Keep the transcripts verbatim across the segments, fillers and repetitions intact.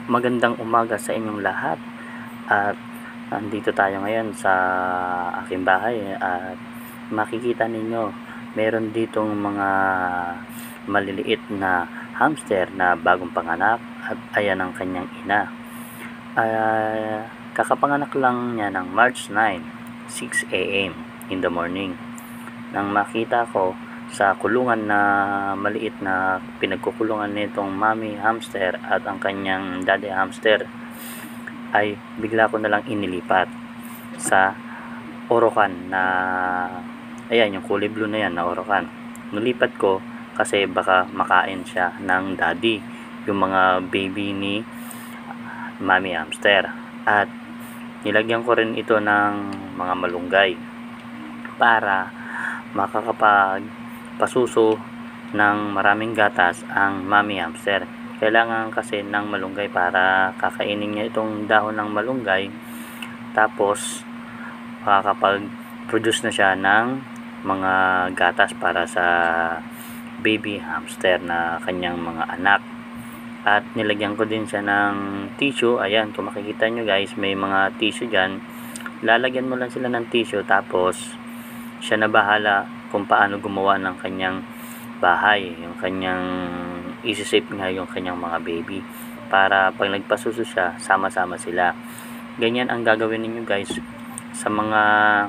Magandang umaga sa inyong lahat at nandito tayo ngayon sa aking bahay at makikita ninyo meron ditong mga maliliit na hamster na bagong panganak at ayan ang kanyang ina. Uh, kakapanganak lang niya ng March ninth, six a m in the morning. Nang makita ko sa kulungan na maliit na pinagkukulungan nitong mommy hamster at ang kanyang daddy hamster, ay bigla ko na lang inilipat sa orokan na ayan, yung kulay blue na yan na orokan. Nilipat ko kasi baka makain siya ng daddy, yung mga baby ni mommy hamster, at nilagyan ko rin ito ng mga malunggay para makakapag pasuso ng maraming gatas ang mommy hamster. Kailangan kasi ng malunggay para kakainin niya itong dahon ng malunggay, tapos makakapag-produce na siya ng mga gatas para sa baby hamster na kanyang mga anak. At nilagyan ko din siya ng tissue. Ayan, kung makikita nyo guys, may mga tissue dyan. Lalagyan mo lang sila ng tissue, tapos siya na bahala kung paano gumawa ng kanyang bahay, yung kanyang isi-shape nga yung kanyang mga baby, para pag nagpasuso siya, sama-sama sila. Ganyan ang gagawin ninyo guys sa mga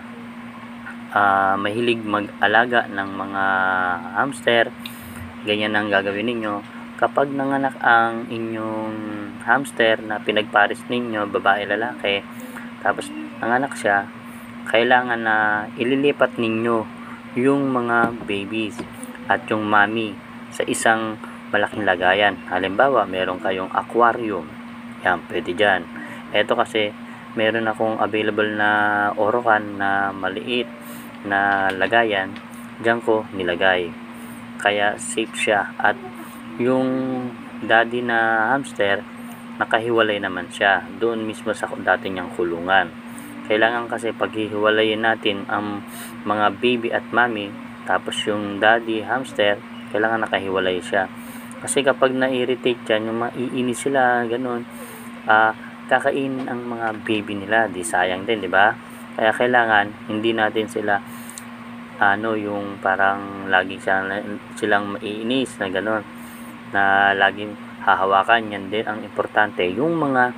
uh, mahilig mag-alaga ng mga hamster. Ganyan ang gagawin ninyo kapag nanganak ang inyong hamster na pinagpares ninyo, babae lalaki, tapos nanganak siya. Kailangan na ililipat ninyo yung mga babies at yung mommy sa isang malaking lagayan. Halimbawa, meron kayong aquarium, yan, pwede dyan. Eto kasi meron akong available na orokan na maliit na lagayan, dyan ko nilagay, kaya safe siya. At yung daddy na hamster, nakahiwalay naman siya doon mismo sa dati niyang kulungan. Kailangan kasi paghihiwalayin natin ang mga baby at mommy, tapos yung daddy hamster, kailangan nakahiwalay siya. Kasi kapag na-irritate yan, yung maiinis sila, ganun, uh, kakainin ang mga baby nila, di sayang din, di ba? Kaya kailangan hindi natin sila ano, yung parang lagi silang, silang maiinis na ganun, na laging hahawakan. Yan din ang importante, yung mga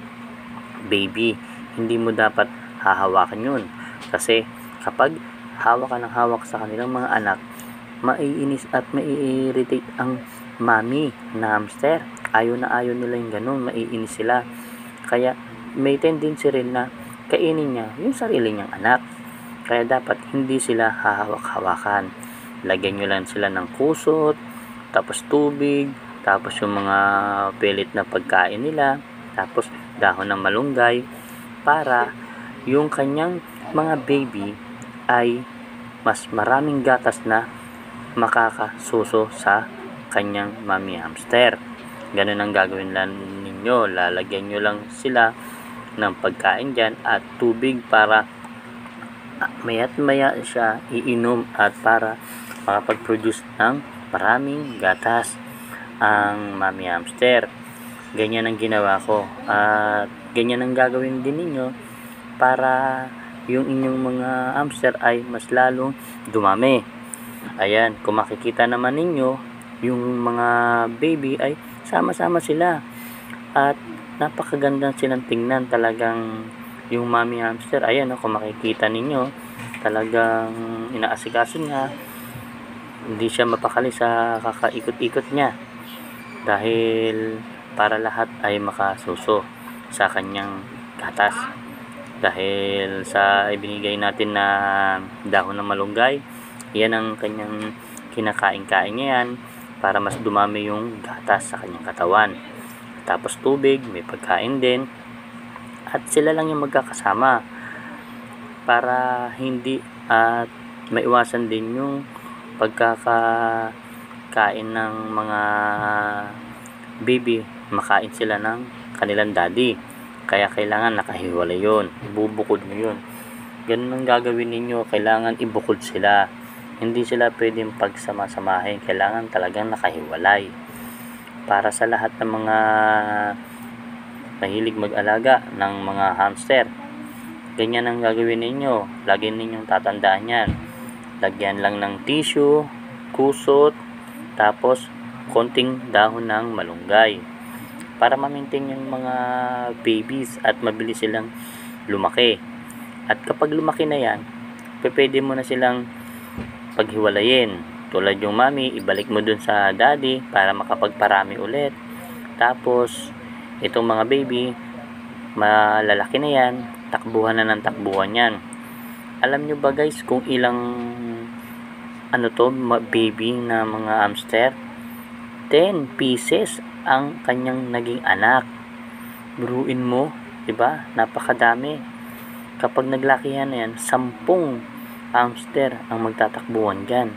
baby, hindi mo dapat hahawakan yun, kasi kapag hawak ka ng hawak sa kanilang mga anak, maiinis at mai-irritate ang mommy na hamster. Ayaw na ayaw nila yung ganun, maiinis sila. Kaya may tendency rin na kainin niya yung sarili niyang anak. Kaya dapat hindi sila hahawak-hawakan. Lagyan nyo lang sila ng kusot, tapos tubig, tapos yung mga pellet na pagkain nila, tapos dahon ng malunggay, para yung kanyang mga baby ay mas maraming gatas na makakasuso sa kanyang mommy hamster. Ganun ang gagawin lang ninyo. Lalagyan nyo lang sila ng pagkain dyan at tubig para maya't maya siya iinom at para makapag-produce ng maraming gatas ang mommy hamster. Ganyan ang ginawa ko at ganyan ang gagawin din ninyo para yung inyong mga hamster ay mas lalong dumami. Ayan, kung makikita naman ninyo, yung mga baby ay sama-sama sila at napakaganda silang tingnan. Talagang yung mommy hamster, ayan, no, kung makikita ninyo, talagang inaasikaso niya, hindi siya mapakali sa kakaikot-ikot niya, dahil para lahat ay makasuso sa kanyang gatas. Dahil sa ibinigay natin na dahon ng malunggay, yan ang kanyang kinakain-kain niya yan, para mas dumami yung gatas sa kanyang katawan. Tapos tubig, may pagkain din, at sila lang yung magkakasama para hindi at maiwasan din yung pagkakakain ng mga baby, makain sila ng kanilang daddy. Kaya kailangan nakahiwalay yun, ibubukod mo yun. Ganun ang gagawin ninyo, kailangan ibukod sila, hindi sila pwedeng pagsama-samahin, kailangan talagang nakahiwalay. Para sa lahat ng mga mahilig mag-alaga ng mga hamster, ganyan ang gagawin ninyo. Lagi ninyong tatandaan yan. Lagyan lang ng tissue, kusot, tapos konting dahon ng malunggay para ma-maintain yung mga babies at mabilis silang lumaki. At kapag lumaki na yan, pwede mo na silang paghiwalayin. Tulad yung mami, ibalik mo dun sa daddy para makapagparami ulit. Tapos itong mga baby, malalaki na yan, takbuhan na ng takbuhan yan. Alam nyo ba guys kung ilang ano to, baby na mga hamster? ten pieces ang kanyang naging anak. Buruin mo, diba? Napakadami. Kapag naglakihan na yan, sampung hamster ang magtatakbuhan dyan.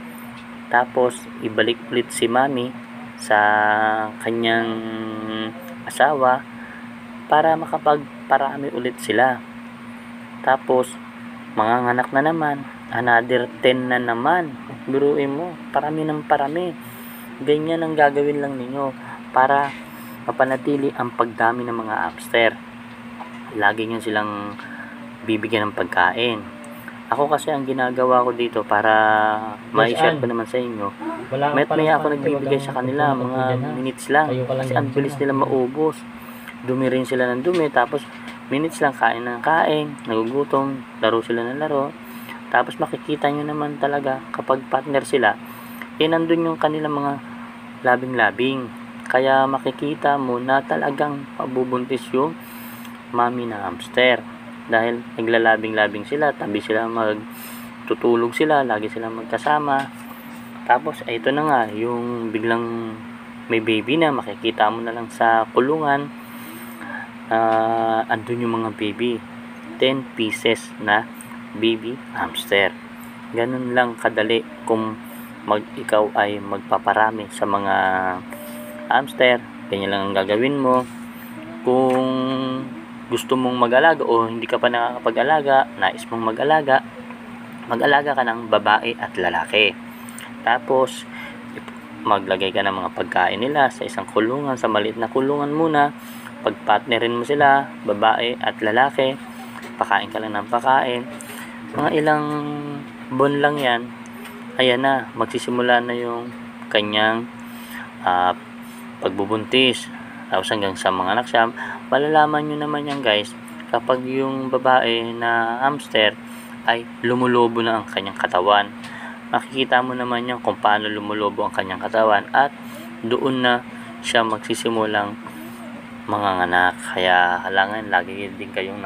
Tapos ibalik ulit si mami sa kanyang asawa para makapagparami ulit sila. Tapos manganganak na naman, another ten na naman. Biruin mo, parami ng parami. Ganyan ang gagawin lang ninyo para mapanatili ang pagdami ng mga hamster. Lagi nyo silang bibigyan ng pagkain. Ako kasi ang ginagawa ko dito para ma-share ko naman sa inyo, mayat maya ako nagbibigay sa kanila, mga minutes lang, kasi ang bilis nila maubos. Dumi rin sila ng dumi, tapos minutes lang, kain ng kain, nagugutom, laro sila ng laro. Tapos makikita nyo naman talaga kapag partner sila, eh nandun yung kanilang mga labing-labing. Kaya makikita mo na talagang pabubuntis yung mami na hamster. Dahil naglalabing-labing sila, tabi sila, magtutulog sila, lagi sila magkasama. Tapos ay ito na nga, yung biglang may baby na, makikita mo na lang sa kulungan, uh, andun yung mga baby. ten pieces na baby hamster. Ganun lang kadali kung mag ikaw ay magpaparami sa mga hamster. Ganyan lang ang gagawin mo. Kung gusto mong mag-alaga o hindi ka pa nakakapag-alaga, nais mong mag-alaga, mag-alaga ka ng babae at lalaki. Tapos maglagay ka ng mga pagkain nila sa isang kulungan, sa maliit na kulungan muna. Pagpartnerin mo sila, babae at lalaki, pakain ka lang ng pakain. Mga ilang buwan lang yan, ayan na, magsisimula na yung kanyang uh, pagbubuntis. Tapos hanggang sa mga anak siya, malalaman nyo naman yan guys, kapag yung babae na hamster ay lumulobo na ang kanyang katawan. Makikita mo naman yan kung paano lumulobo ang kanyang katawan, at doon na siya magsisimulang manganganak. Kaya halangan lagi din kayong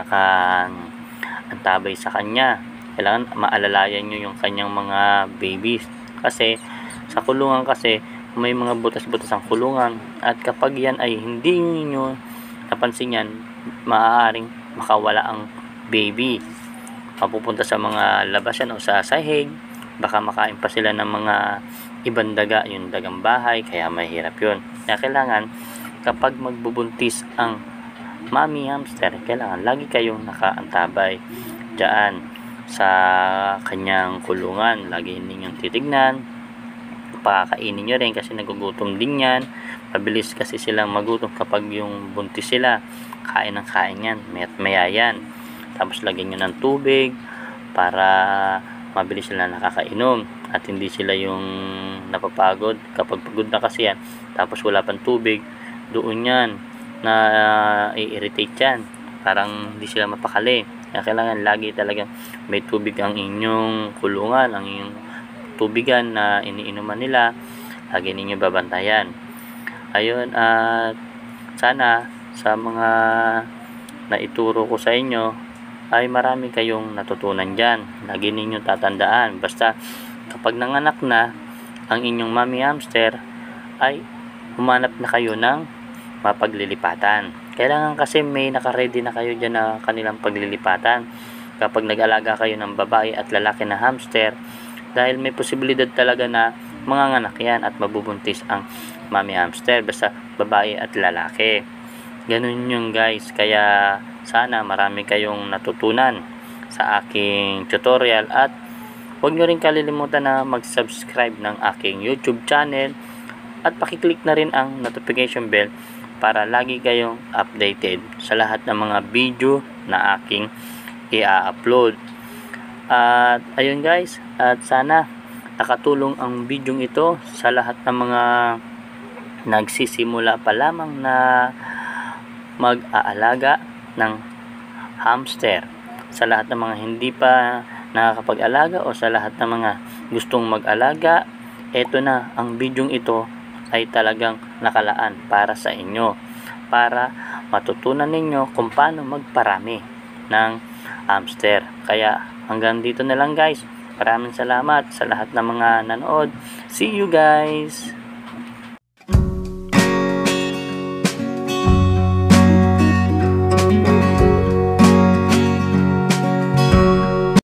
nakaantabay sa kanya. Kailangan maalalayan nyo yung kanyang mga babies, kasi sa kulungan kasi may mga butas-butas ang kulungan, at kapag yan ay hindi nyo napansin yan, maaaring makawala ang baby, mapupunta sa mga labasan o sa sahig, baka makain pa sila ng mga ibang daga, yung dagang bahay, kaya mahirap yun. Kaya kailangan kapag magbubuntis ang mami hamster, kailangan lagi kayong nakaantabay dyan sa kanyang kulungan. Lagi ninyong titignan, pakakainin nyo rin kasi nagugutom din yan. Mabilis kasi silang magutom kapag yung buntis sila, kain ng kain yan, mayat maya yan. Tapos lagyan nyo ng tubig para mabilis sila nakakainom at hindi sila yung napapagod. Kapag pagod na kasi yan, tapos wala pang tubig, doon yan na uh, i-irritate yan, parang hindi sila mapakali. Kaya kailangan lagi talagang may tubig ang inyong kulungan, ang inyong tubigan na iniinuman nila. Lagi ninyo babantayan. Ayun, at uh, sana sa mga naituro ko sa inyo ay marami kayong natutunan dyan. Lagi ninyo tatandaan, basta kapag nanganak na ang inyong mami hamster, ay humanap na kayo ng mapaglilipatan. Kailangan kasi may nakaready na kayo dyan na kanilang paglilipatan kapag nag-alaga kayo ng babae at lalaki na hamster, dahil may posibilidad talaga na manganganak yan at mabubuntis ang mami hamster, basta babae at lalaki. Ganun yung guys. Kaya sana marami kayong natutunan sa aking tutorial, at huwag nyo rin kalilimutan na mag-subscribe ng aking YouTube channel at pakiclick na rin ang notification bell para lagi kayong updated sa lahat ng mga video na aking i-upload. At ayun guys, at sana nakatulong ang video ito sa lahat ng mga nagsisimula pa lamang na mag-aalaga ng hamster. Sa lahat ng mga hindi pa nakakapag-alaga o sa lahat ng mga gustong mag-alaga, eto na, ang video ito ay talagang nakalaan para sa inyo, para matutunan ninyo kung paano magparami ng hamster. Kaya hanggang dito na lang guys. Maraming salamat sa lahat ng mga nanood. See you guys!